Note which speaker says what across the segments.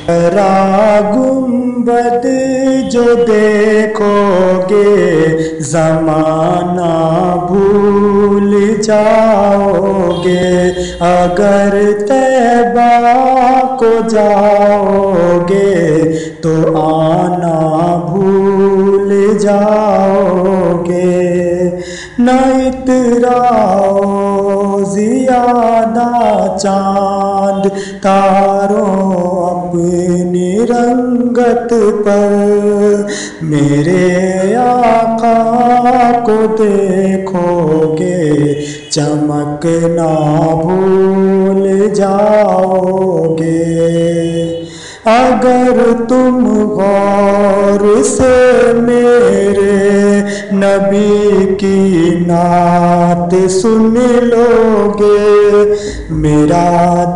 Speaker 1: را گنبد جو دیکھو گے زمانہ بھول جاؤ گے، اگر طیبہ کو جاؤ گے تو آنا بھول جاؤ گے۔ نہ اتراؤ زیادہ چاند تاروں اپنی رنگت پر، میرے آقا کو دیکھو گے چمکنا بھول جاؤ گے۔ اگر تم غور سے میرے نبی کی نعت سن لو گے، میرا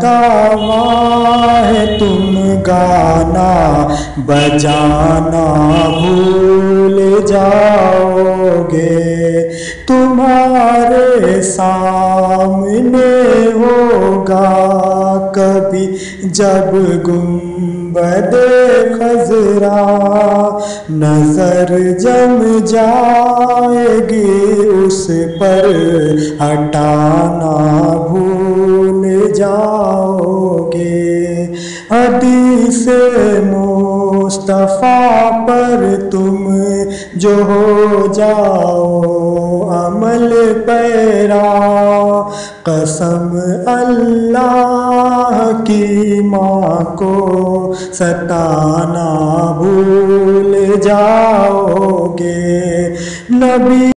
Speaker 1: دعویٰ ہے تم گانا بجانا بھول جاؤ گے۔ تمہارے سامنے ہوگا کبھی جب گنبد خضرا، نظر جم جائے گی اس پر ہٹانا بھول جاؤ گے۔ حدیث مصطفیٰ پر تم جو ہو جاؤ عمل پیرا، قسم اللہ کی ماں کو ستانا بھول جاؤ گے۔ نبی